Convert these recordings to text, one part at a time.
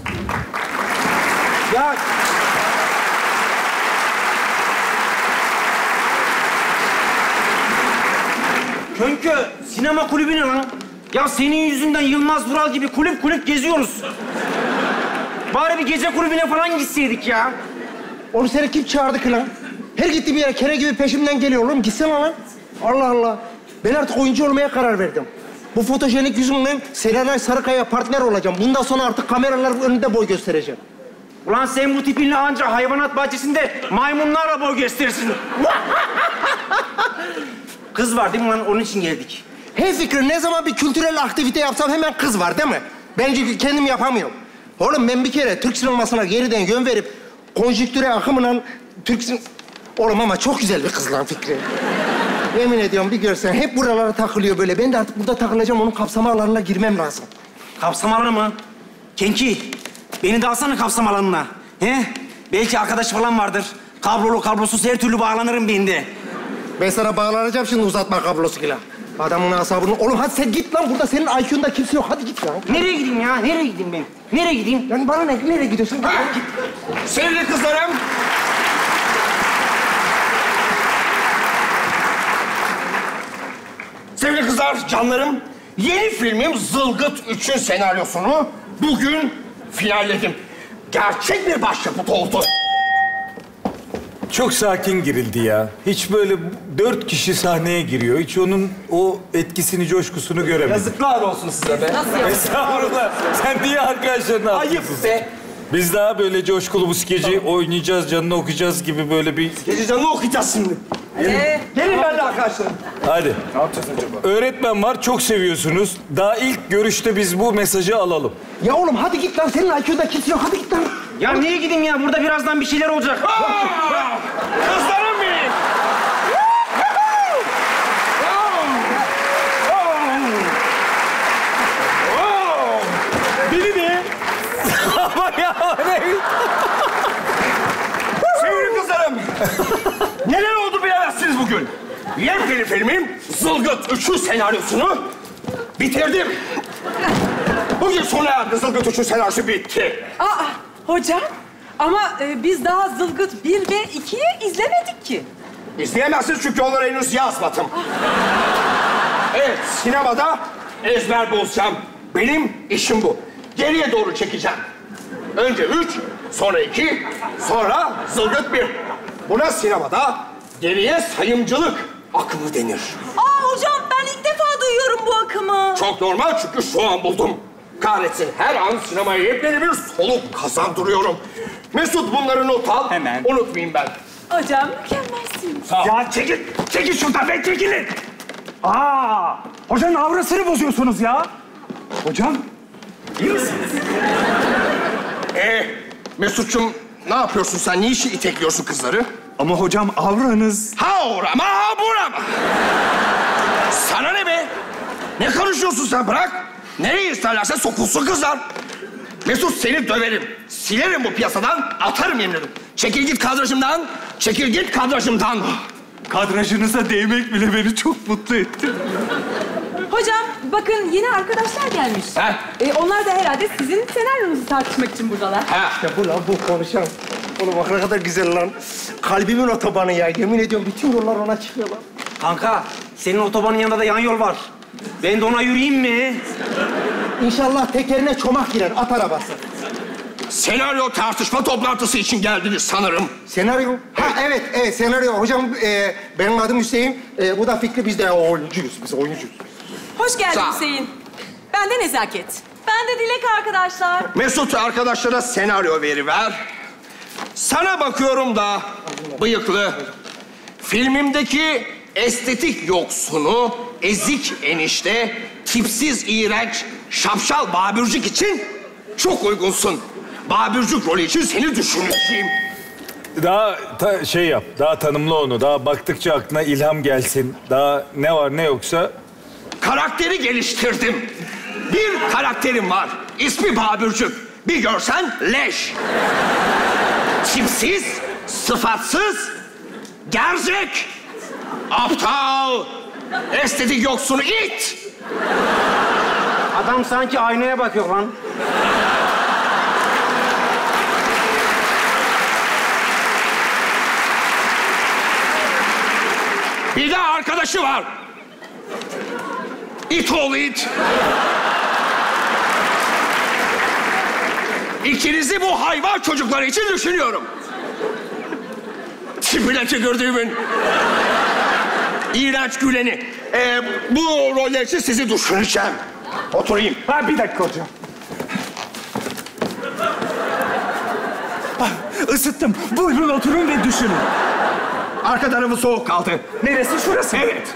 Ya... Könkü, sinema kulübü ne lan? Ya senin yüzünden Yılmaz Vural gibi kulüp geziyoruz. Bari bir gece kulübüne falan gitseydik ya. Oğlum seni kim çağırdı ki lan? Her gittiğim yere kere gibi peşimden geliyor oğlum. Gitsene lan. Allah Allah. Ben artık oyuncu olmaya karar verdim. Bu fotojenik yüzümle Serenay Sarıkaya partner olacağım. Bundan sonra artık kameralar önünde boy göstereceğim. Ulan sen bu tipinle anca hayvanat bahçesinde maymunlarla boy gösterirsin. Kız var değil mi lan? Onun için geldik. Hey Fikri, ne zaman bir kültürel aktivite yapsam hemen kız var değil mi? Bence kendim yapamıyorum. Oğlum ben bir kere Türk sinemasına geriden yön verip konjüktüre akımla Türk Oğlum ama çok güzel bir kız lan Fikri. Yemin ediyorum bir görsen hep buralara takılıyor böyle. Ben de artık burada takılacağım, onun kapsama alanına girmem lazım. Kapsama alanı mı? Kenki, beni de alsana kapsama alanına. He? Belki arkadaş falan vardır. Kablolu kablosuz her türlü bağlanırım ben de. Ben sana bağlanacağım şimdi uzatma kablosuyla. Adamın asabını... Oğlum hadi sen git lan. Burada senin IQ'nda kimse yok. Hadi git lan. Nereye gideyim ya? Nereye gideyim ben? Nereye gideyim? Yani bana ne? Nereye gidiyorsun? Git. Sevgili kızlarım. Sevgili kızlar, canlarım. Yeni filmim Zılgıt 3'ün senaryosunu bugün finalledim. Gerçek bir başyapıt oldu. Çok sakin girildi ya. Hiç böyle 4 kişi sahneye giriyor. Hiç onun o etkisini, coşkusunu göremedim. Yazıklar olsun size be. Nasıl yaptın? Estağfurullah. Sen niye arkadaşlarına Ayıp be. Biz daha böyle coşkulu bu skeci oynayacağız, canını okuyacağız gibi böyle bir... Gece canını okuyacağız şimdi. Gelin benimle arkadaşlar. Hadi. Ne yapacağız acaba? Öğretmen var, çok seviyorsunuz. Daha ilk görüşte biz bu mesajı alalım. Ya oğlum hadi git lan. Senin IQ'da kimse yok. Hadi git lan. Ya nereye gideyim ya? Burada birazdan bir şeyler olacak. Kızlarım benim. Beni de. Ama ya ne? Sevgili kızlarım. Neler oldu bilemezsiniz bugün. Yepyeni filmim Zılgıt 3'ün senaryosunu bitirdim. Bugün sona erdi. Zılgıt 3'ün senaryosu bitti. Aa, hocam. Ama biz daha Zılgıt 1 ve 2'yi izlemedik ki. İzleyemezsiniz çünkü onları henüz yazmadım. Evet, sinemada ezber bozacağım. Benim işim bu. Geriye doğru çekeceğim. Önce 3, sonra 2, sonra Zılgıt 1. Buna sinemada geriye sayımcılık akımı denir. Aa hocam, ben ilk defa duyuyorum bu akımı. Çok normal çünkü şu an buldum. Kahretsin, her an sinemaya yepyeni bir soluk kazandırıyorum. Mesut bunları not al. Hemen. Unutmayayım ben. Hocam mükemmelsiniz. Ya çekil şuradan be, çekilin. Hocanın aurasını bozuyorsunuz ya. Hocam, iyi misiniz? Mesut'cum ne yapıyorsun sen? Niye işi itekliyorsun kızları? Ama hocam avranız... Ha orama, ha burama. Sana ne be? Ne karışıyorsun sen? Bırak. Nereye isterlerse sokulsun kızlar. Mesut seni döverim. Silerim bu piyasadan, atarım yemin ederim. Çekil git kadrajımdan, çekil git kadrajımdan. Kadrajınıza değmek bile beni çok mutlu etti. Hocam bakın yeni arkadaşlar gelmiş. Onlar da herhalde sizin senaryonuzu tartışmak için buradalar. İşte bu lan, bu konuşan. Oğlum bak ne kadar güzel lan. Kalbimin otobanı ya. Yemin ediyorum bütün yollar ona çıkıyor lan. Kanka, senin otobanın yanında da yan yol var. Ben de ona yürüyeyim mi? İnşallah tekerine çomak girer, at arabası. Senaryo tartışma toplantısı için geldiniz sanırım. Senaryo? Ha evet senaryo. Hocam benim adım Hüseyin. Bu da Fikri, biz de oyuncuyuz. Biz oyuncuyuz. Hoş geldin Sağ ol. Hüseyin. Ben de Nezaket. Ben de Dilek arkadaşlar. Mesut arkadaşlara senaryo veriver. Sana bakıyorum da bıyıklı. Filmimdeki estetik yoksunu, ezik enişte, tipsiz iğrenç, şapşal Babürcük için çok uygunsun. Babürcük rolü için seni düşüneceğim. Daha şey yap, daha tanımla onu. Daha baktıkça aklına ilham gelsin. Daha ne var ne yoksa... Karakteri geliştirdim. Bir karakterim var. İsmi Babürcük. Bir görsen leş. Tipsiz, sıfatsız, gerzek, aptal, estetik yoksunu it. Adam sanki aynaya bakıyor lan. Bir de arkadaşı var. İt oğlu it. İkinizi bu hayvan çocukları için düşünüyorum. Tipine tükürdüğümün iğrenç güleni. Bu roller için sizi düşüneceğim. Oturayım. Ha, bir dakika hocam. Isıttım. Buyurun oturun ve düşünün. Arka tarafı soğuk kaldı. Neresi? Şurası. Evet.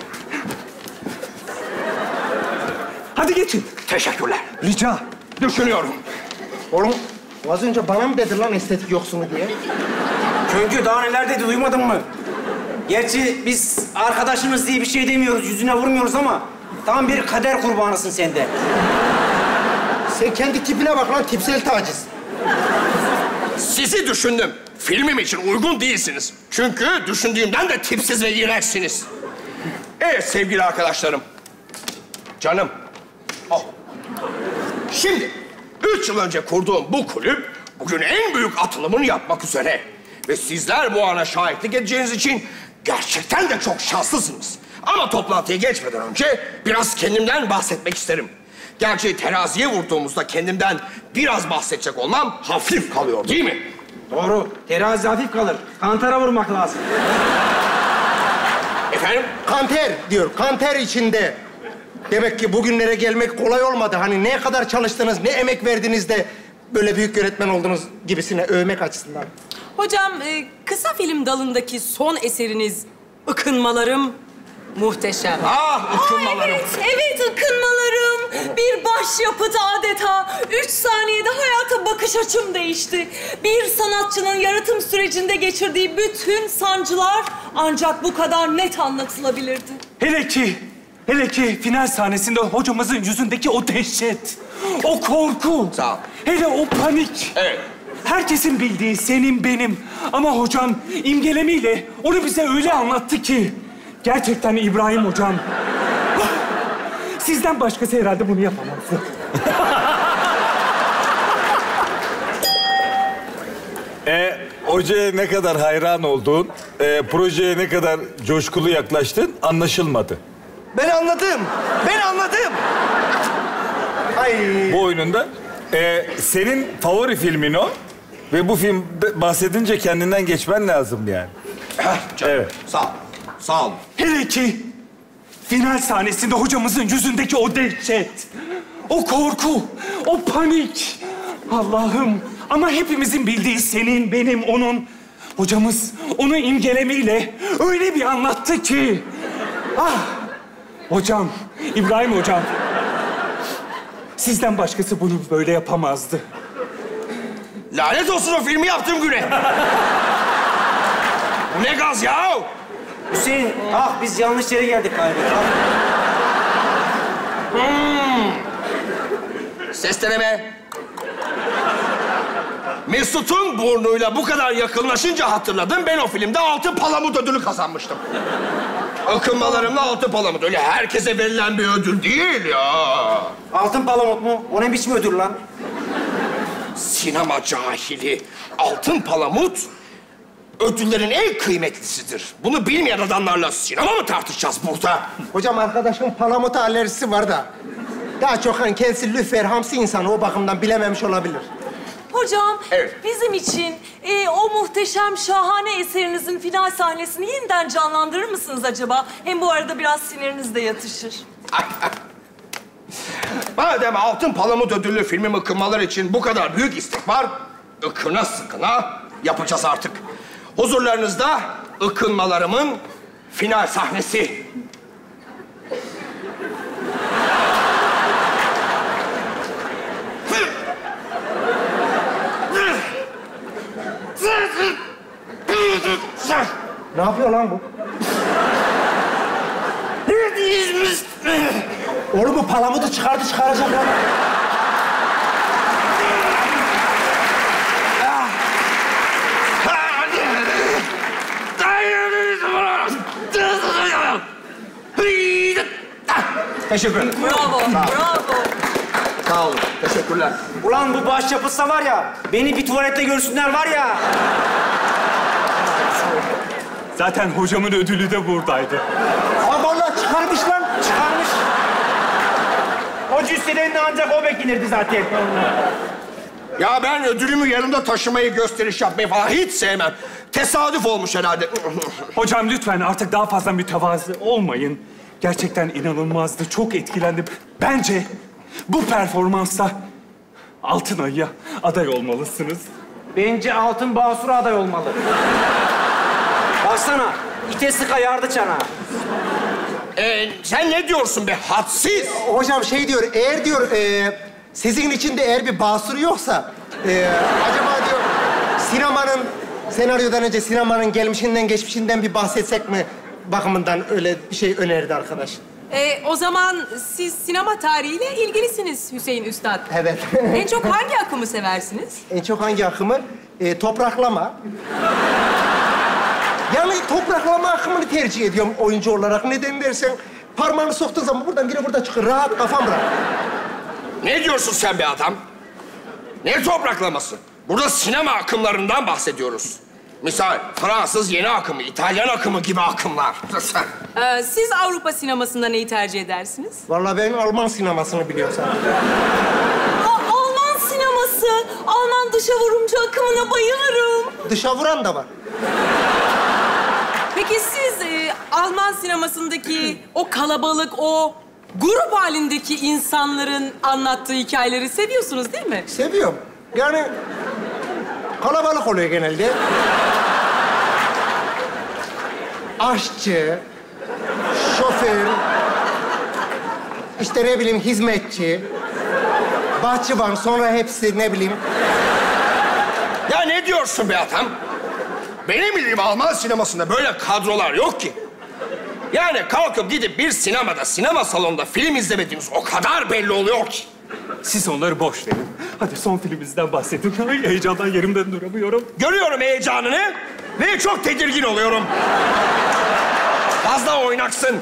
Hadi geçin. Teşekkürler. Rica. Düşünüyorum. Oğlum az önce bana mı dedi lan estetik yoksunu diye? Könkü daha neler dedi duymadın mı? Gerçi biz arkadaşımız diye bir şey demiyoruz, yüzüne vurmuyoruz ama tam bir kader kurbanısın sen de. Sen kendi tipine bak lan, tipsel taciz. Sizi düşündüm. Filmim için uygun değilsiniz. Çünkü düşündüğümden de tipsiz ve iğrençsiniz. Evet sevgili arkadaşlarım. Canım. Oh. Şimdi 3 yıl önce kurduğum bu kulüp bugün en büyük atılımını yapmak üzere. Ve sizler bu ana şahitlik edeceğiniz için gerçekten de çok şanslısınız. Ama toplantıya geçmeden önce biraz kendimden bahsetmek isterim. Gerçi teraziye vurduğumuzda kendimden biraz bahsedecek olmam hafif kalıyor değil mi? Doğru, terazi hafif kalır. Kantara vurmak lazım. Efendim? Kanter diyor, kanter içinde. Demek ki bugünlere gelmek kolay olmadı. Hani ne kadar çalıştınız, ne emek verdiniz de böyle büyük yönetmen oldunuz gibisine övmek açısından. Hocam, kısa film dalındaki son eseriniz Ikınmalarım muhteşem. Ah, Ikınmalarım. Evet, Ikınmalarım. Bir başyapıt adeta. 3 saniyede hayata bakış açım değişti. Bir sanatçının yaratım sürecinde geçirdiği bütün sancılar ancak bu kadar net anlatılabilirdi. Hele ki final sahnesinde hocamızın yüzündeki o dehşet, o korku. Sağ ol. Hele o panik. Evet. Herkesin bildiği senin benim. Ama hocam imgelemiyle onu bize öyle anlattı ki. Gerçekten İbrahim hocam. Sizden başkası herhalde bunu yapamazdı. Hocaya ne kadar hayran olduğun, projeye ne kadar coşkulu yaklaştın anlaşılmadı. Ben anladım. Ay. Bu oyununda senin favori filmin o ve bu film bahsedince kendinden geçmen lazım yani. Canım. Evet. Sağ ol. Sağ ol. Hele ki final sahnesinde hocamızın yüzündeki o dehşet, o korku, o panik. Allah'ım, ama hepimizin bildiği senin, benim, onun. Hocamız onu imgelemiyle öyle bir anlattı ki. Ah! Hocam, İbrahim hocam. Sizden başkası bunu böyle yapamazdı. Lanet olsun o filmi yaptığım güne. Bu ne gaz ya? Hüseyin, ah biz yanlış yere geldik galiba. Ses deneme. Mesut'un burnuyla bu kadar yakınlaşınca hatırladım. Ben o filmde Altın Palamut ödülü kazanmıştım. Akınmalarımla Altın Palamut. Öyle herkese verilen bir ödül değil ya. Altın palamut mu? O ne biçim ödül lan? Sinema cahili. Altın Palamut ödüllerin en kıymetlisidir. Bunu bilmeyen adamlarla sinema mı tartışacağız burada? Hocam arkadaşım palamuta alerjisi var da. Daha çok hani kendisi lüfer, hamsi insanı o bakımdan bilememiş olabilir. Hocam, Evet. bizim için o muhteşem, şahane eserinizin final sahnesini yeniden canlandırır mısınız acaba? Hem bu arada biraz siniriniz de yatışır. Madem Altın Palamut ödüllü filmim Ikınmalar için bu kadar büyük istek var, ıkına sıkına yapacağız artık. Huzurlarınızda Ikınmalarımın final sahnesi. Ne yapıyor lan bu? Oğlum bu palamudu çıkaracak lan. Teşekkür ederim. Bravo, bravo. Sağ olun. Teşekkürler. Ulan bu başyapıtsa var ya, beni bir tuvalette görsünler var ya. Zaten hocamın ödülü de buradaydı. Aa vallahi çıkarmış lan. Çıkarmış. O cüsseden de ancak o beklenirdi zaten. Ya ben ödülümü yanımda taşımayı, gösteriş yapmayı falan hiç sevmem. Tesadüf olmuş herhalde. Hocam lütfen artık daha fazla mütevazı olmayın. Gerçekten inanılmazdı. Çok etkilendim. Bence bu performansa Altın Ayı'ya aday olmalısınız. Bence Altın Basur'a aday olmalı. Baksana, ite sıka yardı çana. Sen ne diyorsun be hadsiz? Hocam şey diyor, eğer diyor sizin içinde eğer bir basuru yoksa acaba diyor sinemanın senaryodan önce sinemanın gelmişinden geçmişinden bir bahsetsek mi bakımından öyle bir şey önerdi arkadaş. O zaman siz sinema tarihiyle ilgilisiniz Hüseyin Üstad. Evet. En çok hangi akımı seversiniz? En çok hangi akımı? Topraklama. Yani topraklama akımını tercih ediyorum oyuncu olarak. Neden dersen parmağını soktuğun zaman buradan biri burada çıkıyor. Rahat kafam rahat. Ne diyorsun sen be adam? Ne topraklaması? Burada sinema akımlarından bahsediyoruz. Misal Fransız yeni akımı, İtalyan akımı gibi akımlar. Siz Avrupa sinemasında neyi tercih edersiniz? Vallahi ben Alman sinemasını biliyorsam. Alman sineması, Alman dışa vurumcu akımına bayılırım. Dışa vuran da var. Peki siz Alman sinemasındaki o kalabalık, o grup halindeki insanların anlattığı hikayeleri seviyorsunuz değil mi? Seviyorum. Yani kalabalık oluyor genelde. Aşçı, şoför, işte ne bileyim hizmetçi, bahçıvan, sonra hepsi ne bileyim. Ya ne diyorsun be adam? Benim bildiğim Alman sinemasında böyle kadrolar yok ki. Yani kalkıp gidip bir sinemada, sinema salonunda film izlemediğiniz o kadar belli oluyor ki. Siz onları boş verin. Hadi son filmimizden bahsedin. Ay, heyecandan yerimden duramıyorum. Görüyorum heyecanını ve çok tedirgin oluyorum. Fazla oynaksın.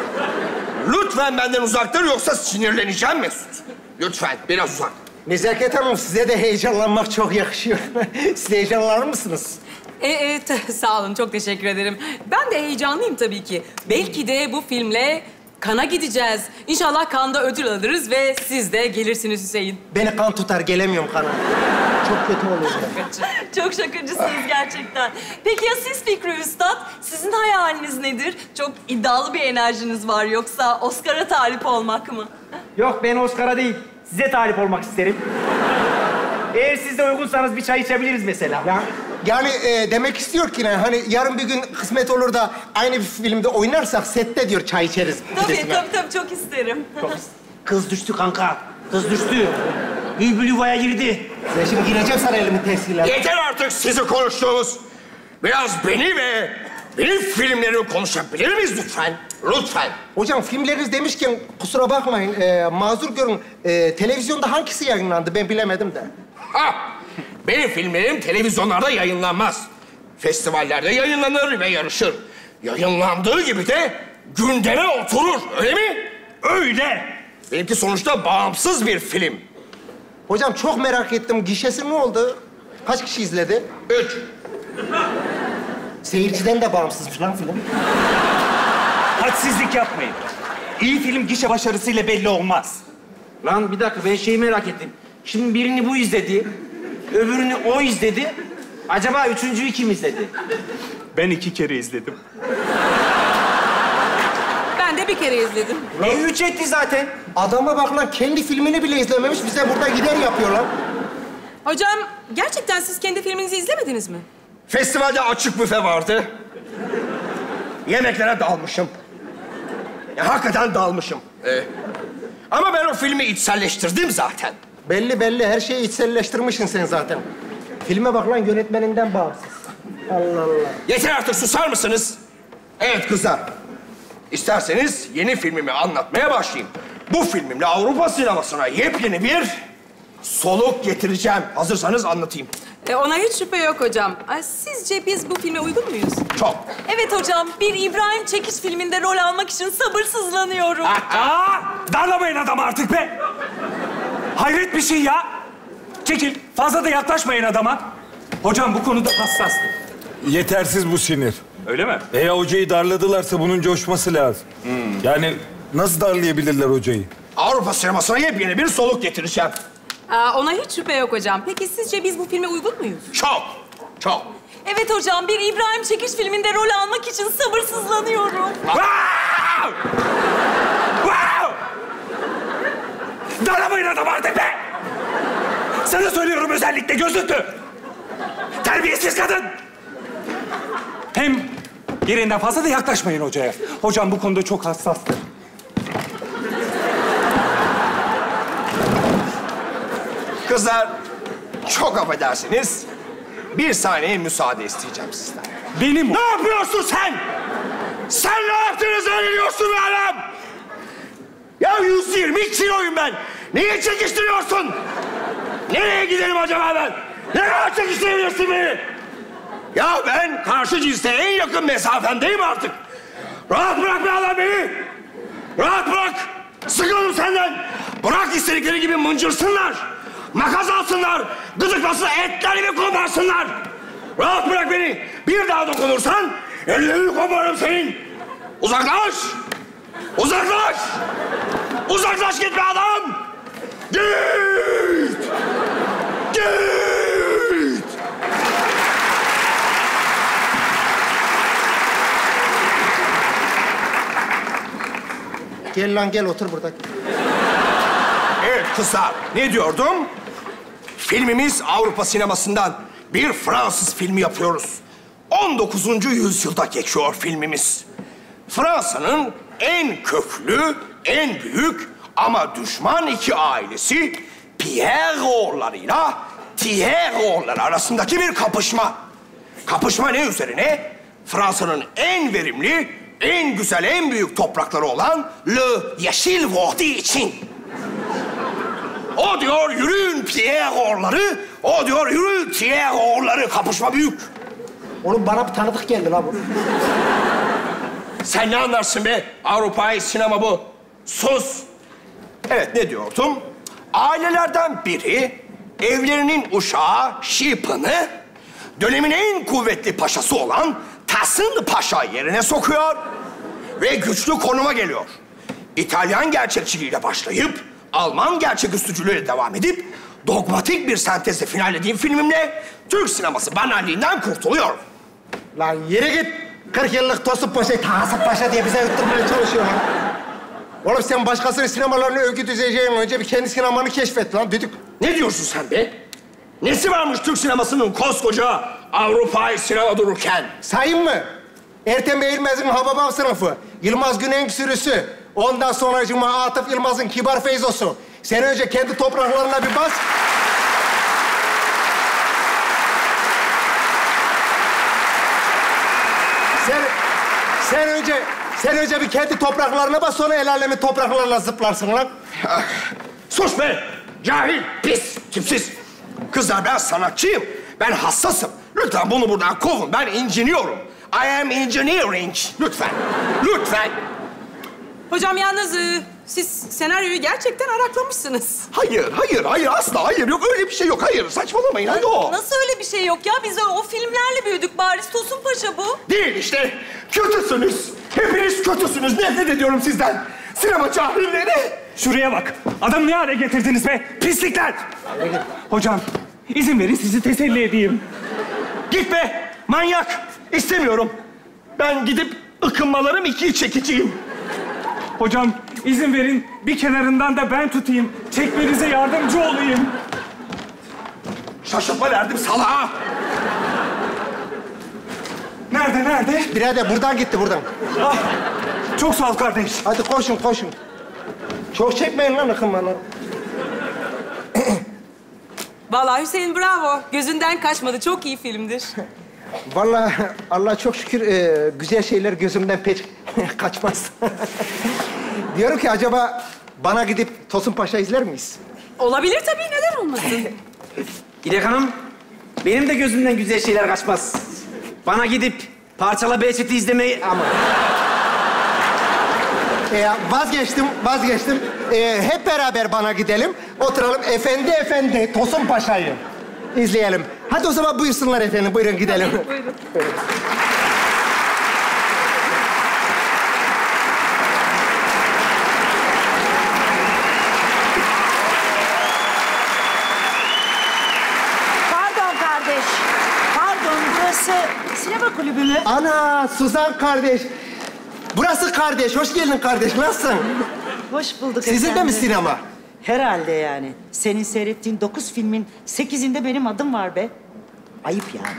Lütfen benden uzak dur yoksa sinirleneceğim Mesut. Lütfen biraz uzak. Nezaket Hanım, size de heyecanlanmak çok yakışıyor. Siz heyecanlanır mısınız? Sağ olun, çok teşekkür ederim. Ben de heyecanlıyım tabii ki. Belki de bu filmle Cannes'a gideceğiz. İnşallah Cannes'da ödül alırız ve siz de gelirsiniz Hüseyin. Beni kan tutar, gelemiyorum kana. Çok kötü oluyor. Çok şakacısınız gerçekten. Peki ya siz Fikri Üstad? Sizin hayaliniz nedir? Çok iddialı bir enerjiniz var. Yoksa Oscar'a talip olmak mı? Yok, ben Oscar'a değil, size talip olmak isterim. Eğer siz de uygunsanız bir çay içebiliriz mesela. Yani demek istiyor ki ne? Hani yarın bir gün kısmet olur da aynı bir filmde oynarsak sette diyor çay içeriz. Tabii çok isterim. Kız düştü kanka, kız düştü. Bülbül yuvaya girdi. Ben şimdi gireceğim sana elimin tersiyle. Yeter artık sizi konuştuğumuz. Biraz beni ve benim filmlerimi konuşabilir miyiz lütfen? Lütfen. Hocam filmleriniz demişken kusura bakmayın, mazur görün. Televizyonda hangisi yayınlandı ben bilemedim de. Ha! Benim filmlerim televizyonlarda yayınlanmaz. Festivallerde yayınlanır ve yarışır. Yayınlandığı gibi de gündeme oturur, öyle mi? Öyle. Benimki sonuçta bağımsız bir film. Hocam çok merak ettim. Gişesi ne oldu? Kaç kişi izledi? 3. Seyirciden de bağımsızmış lan film. Hadsizlik yapmayın. İyi film gişe başarısıyla belli olmaz. Lan bir dakika, ben şeyi merak ettim. Şimdi birini bu izledi, öbürünü o izledi. Acaba üçüncüyü kim izledi? Ben 2 kere izledim. Ben de bir kere izledim. Üç etti zaten. Adama bak lan, kendi filmini bile izlememiş. Bize burada gider yapıyorlar. Hocam, gerçekten siz kendi filminizi izlemediniz mi? Festivalde açık büfe vardı. Yemeklere dalmışım. Ya, hakikaten dalmışım. Ama ben o filmi içselleştirdim zaten. Belli. Her şeyi içselleştirmişsin sen zaten. Filme bak lan, yönetmeninden bağımsız. Allah Allah. Yeter artık, susar mısınız? Evet kızlar. İsterseniz yeni filmimi anlatmaya başlayayım. Bu filmimle Avrupa sinemasına yepyeni bir soluk getireceğim. Hazırsanız anlatayım. Ona hiç şüphe yok hocam. Sizce biz bu filme uygun muyuz? Çok. Evet hocam, bir İbrahim Çekiç filminde rol almak için sabırsızlanıyorum. Darlamayın adamı artık be. Hayret bir şey ya. Çekil. Fazla da yaklaşmayın adama. Hocam bu konuda hassas. Yetersiz bu sinir. Öyle mi? Ya hocayı darladılarsa bunun coşması lazım. Yani nasıl darlayabilirler hocayı? Avrupa sinemasına yepyeni bir soluk getireceğim. Ona hiç şüphe yok hocam. Peki sizce biz bu filme uygun muyuz? Çok, çok. Evet hocam, bir İbrahim Çekiç filminde rol almak için sabırsızlanıyorum. Wow! Wow! Darlamayın adam artık be! Sana söylüyorum özellikle gözüktü. Terbiyesiz kadın! Hem gereğinden fazla da yaklaşmayın hocaya. Hocam bu konuda çok hassastır. Kızlar, çok affedersiniz. Bir saniye müsaade isteyeceğim sizden. Benim... Ne yapıyorsun sen? Sen ne yaptığını zannediyorsun be adam? Ya 120 kiloyum ben. Niye çekiştiriyorsun? Nereye gidelim acaba ben? Ne kadar çekiştiriyorsun beni? Ya ben karşı cinste en yakın mesafendeyim artık. Rahat bırak be adam beni. Rahat bırak. Sıkıldım senden. Bırak istedikleri gibi mıncırsınlar. Makas alsınlar. Gıdıklasın, etlerimi koparsınlar. Rahat bırak beni. Bir daha dokunursan ellerini koparım senin. Uzaklaş. Uzaklaş. Uzaklaş git be adam. Git. Git. Gel lan gel otur burada. Evet kızlar, ne diyordum? Filmimiz Avrupa sinemasından bir Fransız filmi yapıyoruz. 19. yüzyılda geçiyor filmimiz. Fransa'nın en köklü, en büyük ama düşman iki ailesi Pierre'oğullarıyla Thierry'oğulları arasındaki bir kapışma. Kapışma ne üzerine? Fransa'nın en verimli, en güzel, en büyük toprakları olan Le Yeşil Vadi için. O diyor yürüyün Pierre'oğulları, o diyor yürüyün Thierry'oğulları. Kapışma büyük. Oğlum bana bir tanıdık geldi la bu. Sen ne anlarsın be? Avrupa'yı sinema bu. Sus. Evet, ne diyordum? Ailelerden biri evlerinin uşağı Şipan'ı dönemin en kuvvetli paşası olan Tahsin Paşa yerine sokuyor ve güçlü konuma geliyor. İtalyan gerçekçiliğiyle başlayıp Alman gerçeküstücülüğüyle devam edip dogmatik bir sentezle finallediğim filmimle Türk sineması banalliğinden kurtuluyor. Lan yere git. 40 yıllık Tosun Paşa, Tahsin Paşa diye bize yutturmaya çalışıyor lan. Oğlum sen başkasının sinemalarını övgü düzeceğin önce bir kendi sinemanı keşfet lan düdük. Ne diyorsun sen be? Nesi varmış Türk sinemasının koskoca Avrupa'yı sinema dururken? Sayayım mı? Ertem Eğilmez'in Hababam sınıfı, Yılmaz Günenk sürüsü, ondan sonracığıma Atıf Yılmaz'ın Kibar Feyzosu. Sen önce kendi topraklarına bir bas. Sen önce bir kendi topraklarına bas, sonra el alemin topraklarına zıplarsın lan. Sus be! Cahil, pis, tipsiz. Kızlar ben sanatçıyım. Ben hassasım. Lütfen bunu buradan kovun. Ben inciniyorum. I am engineering. Lütfen. Lütfen. Hocam yalnız siz senaryoyu gerçekten araklamışsınız. Hayır. Asla hayır. Yok öyle bir şey yok. Hayır, saçmalamayın. Hadi o. Nasıl öyle bir şey yok ya? Biz o filmlerle büyüdük. Bariz Tosun Paşa bu. Değil işte. Kötüsünüz. Hepiniz kötüsünüz. Nefret ediyorum sizden. Sinema cahilleri. Şuraya bak. Adamı ne hale getirdiniz be? Pislikler! Hocam, izin verin sizi teselli edeyim. Git be. Manyak. İstemiyorum. Ben gidip ıkınmalarım ikiyi çekeceğim. Hocam, izin verin bir kenarından da ben tutayım. Çekmenize yardımcı olayım. Şaşırtma verdim salağa. Nerede? Birader buradan gitti buradan. Ah, çok sağ ol kardeş. Hadi koşun. Çok çekmeyin lan ıkınmaları. Vallahi Hüseyin bravo. Gözünden kaçmadı. Çok iyi filmdir. Vallahi Allah çok şükür güzel şeyler gözümden pek kaçmaz. Diyorum ki acaba bana gidip Tosun Paşa izler miyiz? Olabilir tabii. Neden olmasın? İrek Hanım, benim de gözümden güzel şeyler kaçmaz. Bana gidip Parçala Behçet'i izlemeyi... Ama... Vazgeçtim. Hep beraber bana gidelim. Oturalım efendi Tosun Paşa'yı izleyelim. Hadi o zaman buyursunlar efendim. Buyurun gidelim. Buyurun. Burası sinema kulübü mü? Ana Suzan kardeş. Burası kardeş. Hoş geldin kardeş. Nasılsın? Hoş bulduk Sizin de mi efendim. sinema? Herhalde yani. Senin seyrettiğin 9 filmin 8'inde benim adım var be. Ayıp yani.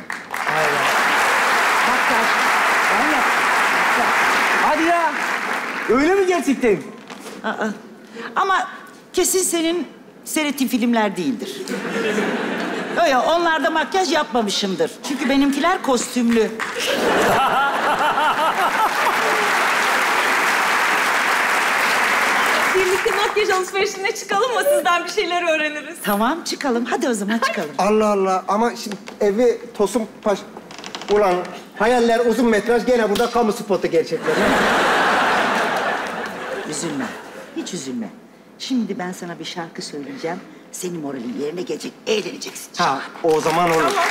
Bak ya, ben yaptım. Hadi ya. Öyle mi gerçekten? Aa. Ama kesin senin seyrettiğin filmler değildir. Öyle, onlarda makyaj yapmamışımdır. Çünkü benimkiler kostümlü. Birlikte makyaj alışverişine çıkalım mı? Sizden bir şeyler öğreniriz. Tamam, çıkalım. Hadi o zaman çıkalım. Allah Allah. Ama şimdi evi Tosun Paş... Ulan hayaller uzun metraj gene burada kamu spotu gerçekten. Üzülme. Hiç üzülme. Şimdi ben sana bir şarkı söyleyeceğim. Senin moralin yerine gelecek. Eğleneceksin. Ha, o zaman olur. Tamam.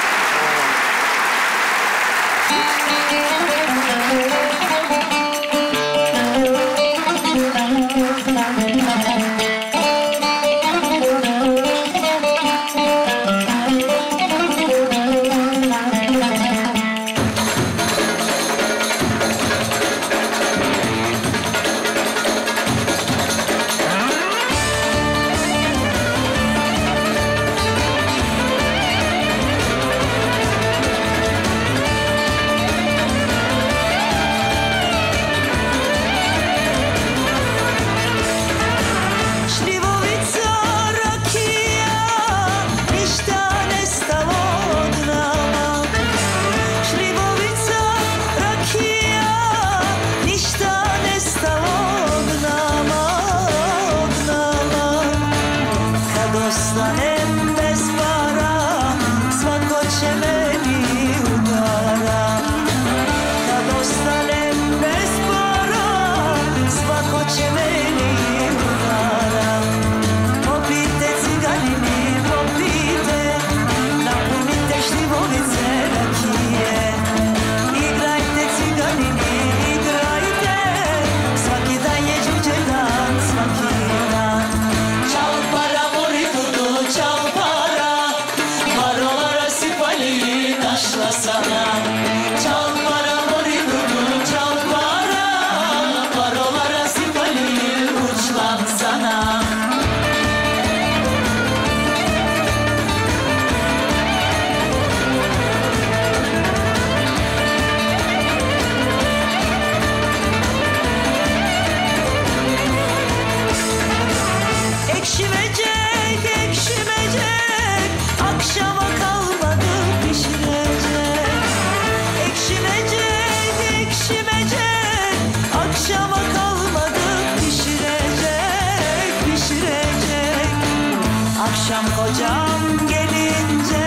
Akşam kocam gelince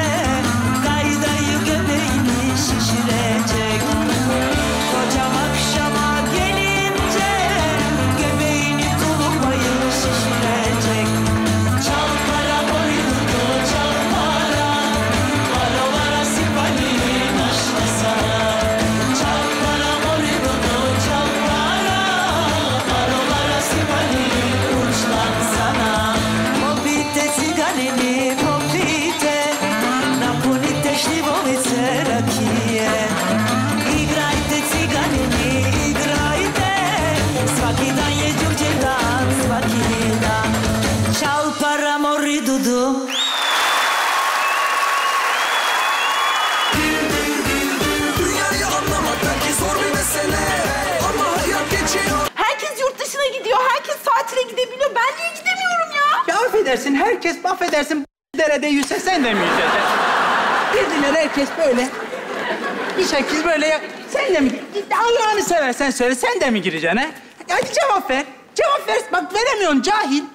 gaydayı göbeğini şişirecek. Kocam akşama gelince göbeğini tulumbayı şişirecek. Çal para boynumu çal para, barolara sipahin aşlasana. Çal para boynumu çal para, barolara sipahin uçlansana. Popite ciganini popite, napunite šljivovice rakije. Igrajte ciganini, igrajte, svaki dan je Đurđevdan, svaki dan. Čal para mori dudu. Dünyayı anlamak belki zor bir mesele ama hayat geçiyor. Herkes yurt dışına gidiyor. Herkes tatile gidebiliyor. Ben niye gidemiyorum ya? Ya affedersin, herkes affedersin derede yüzse sen de mi yüzeceksin? Girdiler herkes böyle. Bir şekil böyle ya. Sen de mi? Allah'ını seversen söyle, sen de mi gireceksin ha? Hadi cevap ver. Cevap ver. Bak veremiyorsun cahil.